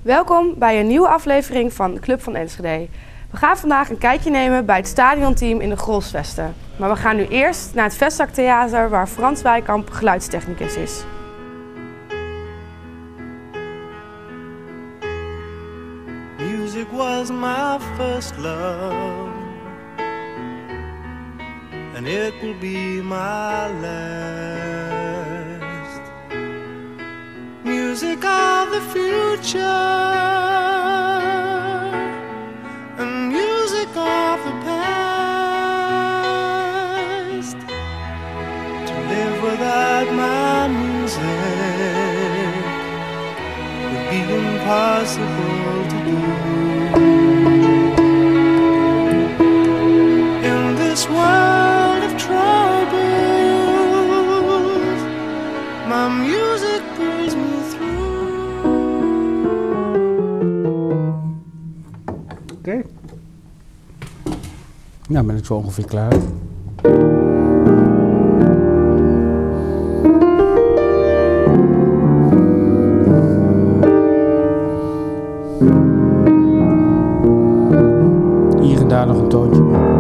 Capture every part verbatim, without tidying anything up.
Welkom bij een nieuwe aflevering van de Club van Enschede. We gaan vandaag een kijkje nemen bij het stadionteam in de Grolsvesten. Maar we gaan nu eerst naar het Vestzaktheater waar Frans Wijkamp geluidstechnicus is. Music was my first love, and it will be my last. Music of the future, and music of the past. To live without my music would be impossible to do. In this world of troubles, my music pulls me through. Oké. Okay. Nou ben ik zo ongeveer klaar. Hier en daar nog een toontje.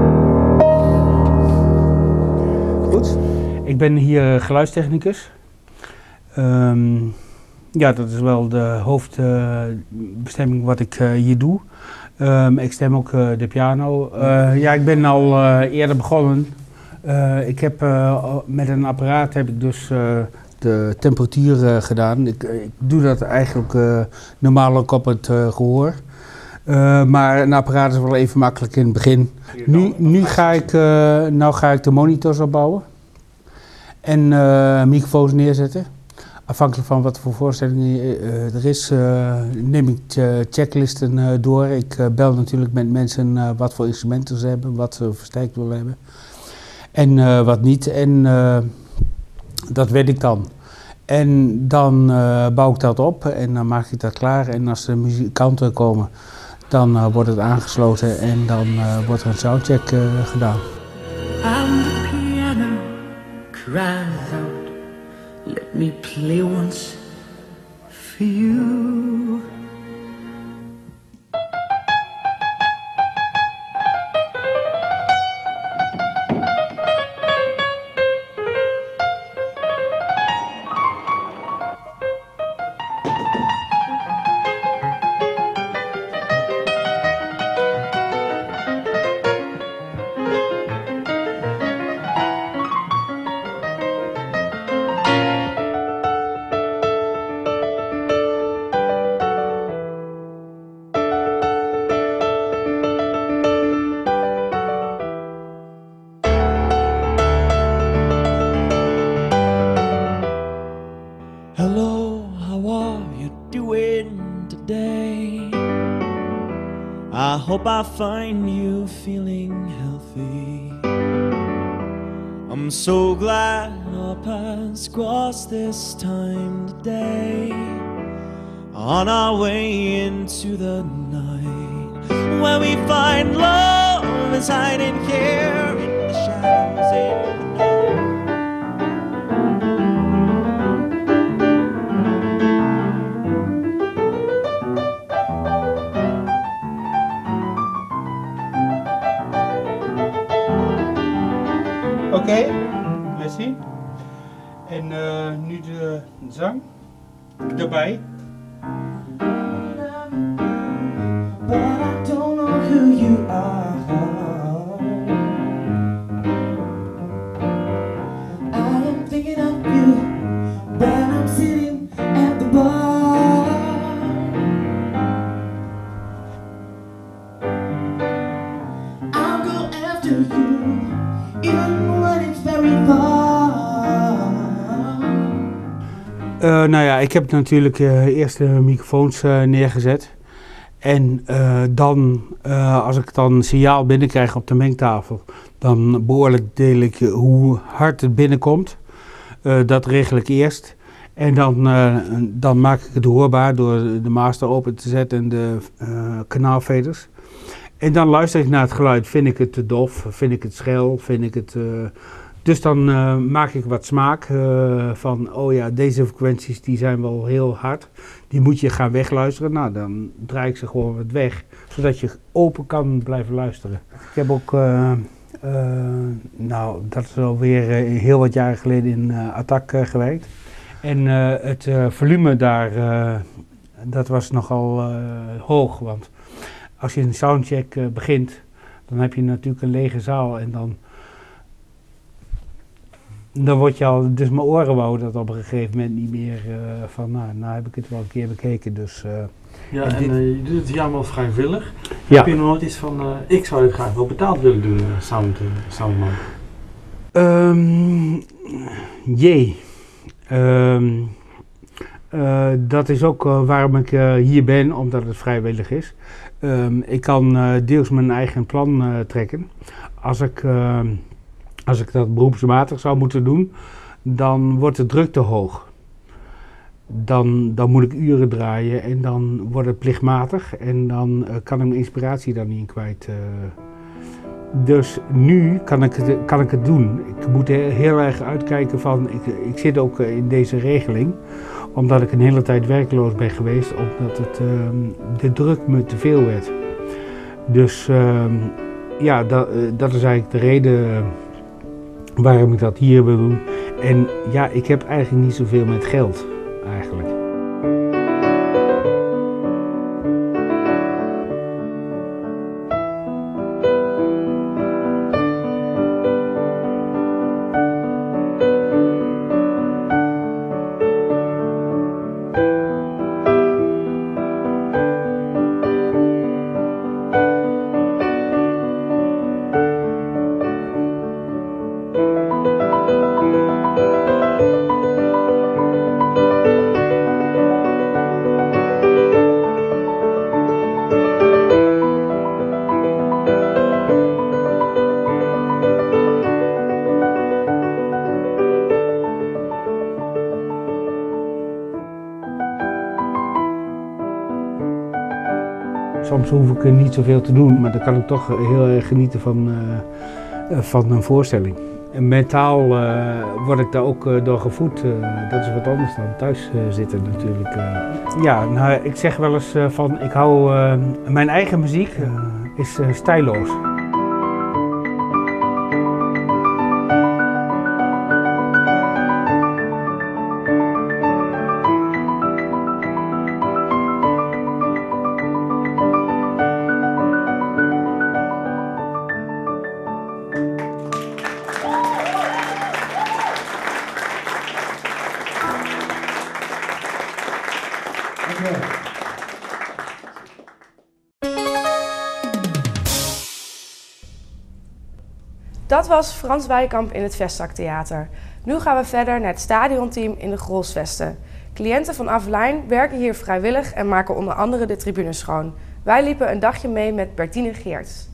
Goed. Ik ben hier geluidstechnicus. Um, ja, dat is wel de hoofdbestemming uh, wat ik uh, hier doe. Um, ik stem ook uh, de piano. Uh, ja, ik ben al uh, eerder begonnen. Uh, ik heb uh, met een apparaat heb ik dus uh, de temperatuur uh, gedaan. Ik, ik doe dat eigenlijk uh, normaal ook op het uh, gehoor. Uh, maar een apparaat is wel even makkelijk in het begin. Nu, nu ga ik, uh, nou ga ik de monitors opbouwen en uh, microfoons neerzetten. Afhankelijk van wat voor voorstellingen uh, er is, uh, neem ik uh, checklisten uh, door. Ik uh, bel natuurlijk met mensen uh, wat voor instrumenten ze hebben, wat ze versterkt willen hebben en uh, wat niet. En uh, dat weet ik dan. En dan uh, bouw ik dat op en dan maak ik dat klaar. En als de muzikanten komen, dan uh, wordt het aangesloten en dan uh, wordt er een soundcheck uh, gedaan. And the piano cries out, let me play once for you. Hello, how are you doing today? I hope I find you feeling healthy. I'm so glad our paths crossed this time today. On our way into the night, where we find love is hiding here in the shadows in the night. Oké, okay, merci. En uh, nu de zang erbij. But I don't know who you are. I am thinking of you when I'm sitting at the bar. I'll go after you, even when it's very far. Uh, nou ja, ik heb natuurlijk uh, eerst de microfoons uh, neergezet. En uh, dan, uh, als ik dan signaal binnenkrijg op de mengtafel, dan beoordeel ik hoe hard het binnenkomt. Uh, dat regel ik eerst. En dan, uh, dan maak ik het hoorbaar door de master open te zetten en de uh, kanaalveders. En dan luister ik naar het geluid. Vind ik het te dof? Vind ik het schel? Vind ik het uh, Dus dan uh, maak ik wat smaak uh, van, oh ja, deze frequenties die zijn wel heel hard. Die moet je gaan wegluisteren. Nou, dan draai ik ze gewoon wat weg, zodat je open kan blijven luisteren. Ik heb ook, uh, uh, nou, dat is alweer uh, heel wat jaren geleden in uh, Attack uh, gewerkt. En uh, het uh, volume daar, uh, dat was nogal uh, hoog. Want als je een soundcheck uh, begint, dan heb je natuurlijk een lege zaal en dan... Dan word je al, dus mijn oren wou dat op een gegeven moment niet meer uh, van, nou, nou heb ik het wel een keer bekeken, dus... Uh, ja, en, en uh, je doet het hier allemaal vrijwillig. Ja. Heb je nog nooit iets van, uh, ik zou het graag wel betaald willen doen, uh, sound, uh, soundman? Um, jee. Um, uh, dat is ook uh, waarom ik uh, hier ben, omdat het vrijwillig is. Um, ik kan uh, deels mijn eigen plan uh, trekken. Als ik... Uh, Als ik dat beroepsmatig zou moeten doen, dan wordt de druk te hoog. Dan, dan moet ik uren draaien en dan wordt het plichtmatig en dan uh, kan ik mijn inspiratie daar niet in kwijt. Uh. Dus nu kan ik, het, kan ik het doen. Ik moet er heel erg uitkijken van, ik, ik zit ook in deze regeling, omdat ik een hele tijd werkloos ben geweest, omdat het, uh, de druk me te veel werd. Dus uh, ja, dat, uh, dat is eigenlijk de reden... Uh, waarom ik dat hier wil doen. En ja, ik heb eigenlijk niet zoveel met geld, eigenlijk. Soms hoef ik er niet zoveel te doen, maar dan kan ik toch heel erg genieten van, uh, van een voorstelling. En mentaal uh, word ik daar ook uh, door gevoed. Uh, dat is wat anders dan thuis uh, zitten natuurlijk. Uh. Ja, nou, ik zeg wel eens uh, van, ik hou, uh, mijn eigen muziek uh, is uh, stijlloos. Dat was Frans Wijkamp in het Vestzaktheater. Nu gaan we verder naar het stadionteam in de Grolsvesten. Cliënten van Avelijn werken hier vrijwillig en maken onder andere de tribunes schoon. Wij liepen een dagje mee met Bertine Geerts.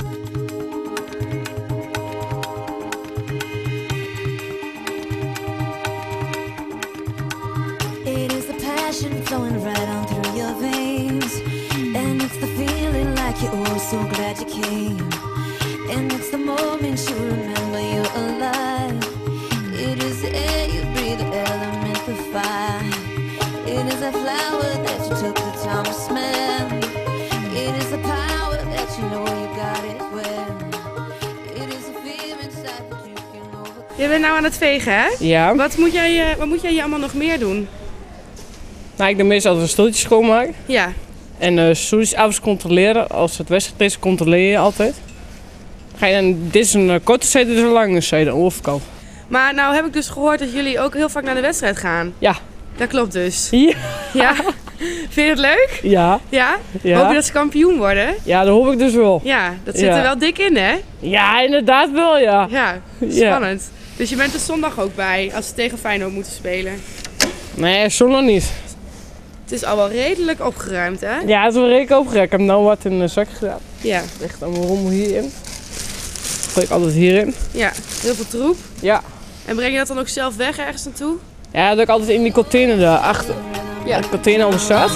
It is the passion flowing right on through your veins. And it's the feeling like you're oh so glad you came. And it's the moment you remember you're alive. It is the air you breathe, the element of fire. It is a flower that you took the time to smell. It is the power that you know you got it well. It is a fear inside that you can overcome. Je bent nou aan het vegen, hè? Ja. Wat moet jij, wat moet jij hier allemaal nog meer doen? Nou, ik doe meestal altijd een stoeltje schoonmaken. Ja. En uh, stoeltjes avonds controleren. Als het wedstrijd is, controleer je altijd. Ga je dan, dit is een uh, korte zijde, dit is een lange zijde, een overkant. Maar nou heb ik dus gehoord dat jullie ook heel vaak naar de wedstrijd gaan. Ja. Dat klopt dus. Ja. Ja. Vind je het leuk? Ja. Ja? Ja. Hoop je dat ze kampioen worden? Ja, dat hoop ik dus wel. Ja, dat zit Ja. er wel dik in, hè? Ja, inderdaad wel, ja. Ja, spannend. Ja. Dus je bent er zondag ook bij, als ze tegen Feyenoord moeten spelen? Nee, zondag niet. Het is al wel redelijk opgeruimd, hè? Ja, het is wel redelijk opgerekt. Ik heb nou wat in de zak gedaan. Ja. Ligt dan mijn rommel hierin. Gooi ik altijd hierin. Ja, heel veel troep. Ja. En breng je dat dan ook zelf weg ergens naartoe? Ja, dat doe ik altijd in die container daarachter. Ja, de container onder staat.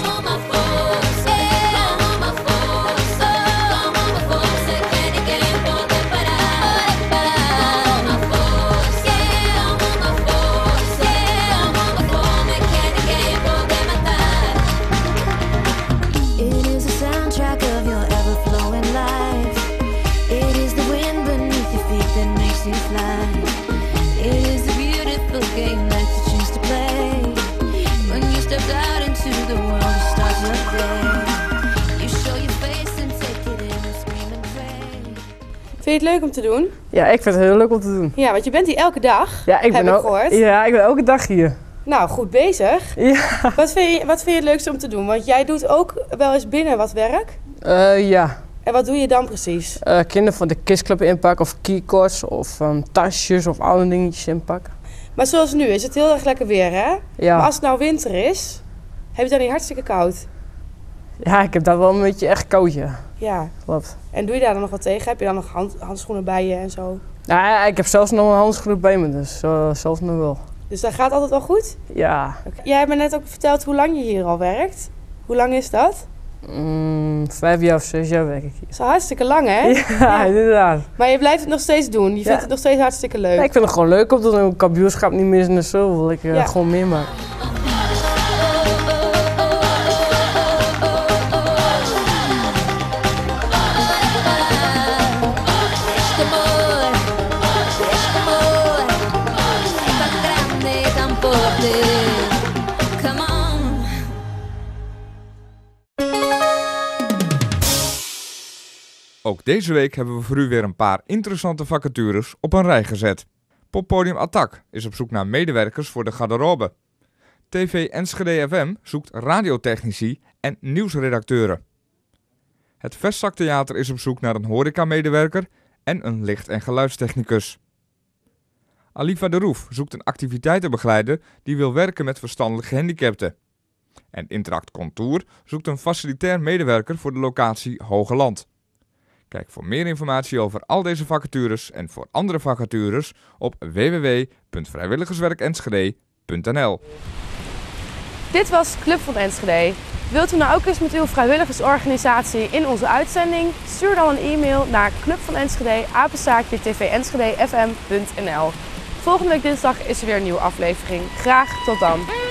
je het leuk om te doen? Ja, ik vind het heel leuk om te doen. Ja, want je bent hier elke dag, Ja, ik heb ben ik ook, gehoord. ja, ik ben elke dag hier. Nou, goed bezig. Ja. Wat vind, je, wat vind je het leukste om te doen? Want jij doet ook wel eens binnen wat werk. Uh, ja. En wat doe je dan precies? Uh, kinderen van de kistclub inpakken of keycords of um, tasjes of alle dingetjes inpakken. Maar zoals nu is het heel erg lekker weer, hè? Ja. Maar als het nou winter is, heb je het dan niet hartstikke koud? Ja, ik heb daar wel een beetje echt koud, ja. Ja. Klopt. En doe je daar dan nog wat tegen? Heb je dan nog hand, handschoenen bij je en zo? Ja, ik heb zelfs nog een handschoen bij me, dus uh, zelfs nog wel. Dus dat gaat altijd wel goed? Ja. Okay. Jij hebt me net ook verteld hoe lang je hier al werkt. Hoe lang is dat? Mm, vijf jaar of zes jaar werk ik hier. Dat is al hartstikke lang, hè? Ja, ja, inderdaad. Maar je blijft het nog steeds doen. Je vindt ja. het nog steeds hartstikke leuk. Ja, ik vind het gewoon leuk om te doen. Kampioenschap niet missen en zo. Wil ik uh, ja. gewoon meer maken. Ook deze week hebben we voor u weer een paar interessante vacatures op een rij gezet. Poppodium Attack is op zoek naar medewerkers voor de garderobe. T V Enschede F M zoekt radiotechnici en nieuwsredacteuren. Het Vestzaktheater is op zoek naar een horecamedewerker en een licht- en geluidstechnicus. Aliva de Roef zoekt een activiteitenbegeleider die wil werken met verstandelijk gehandicapten. En Interact Contour zoekt een facilitair medewerker voor de locatie Hogeland. Kijk voor meer informatie over al deze vacatures en voor andere vacatures op w w w punt vrijwilligerswerkenschede punt n l. Dit was Club van Enschede. Wilt u nou ook eens met uw vrijwilligersorganisatie in onze uitzending? Stuur dan een e-mail naar clubvanenschede apenstaartje tvenschedefm punt n l. Volgende week dinsdag is er weer een nieuwe aflevering. Graag tot dan!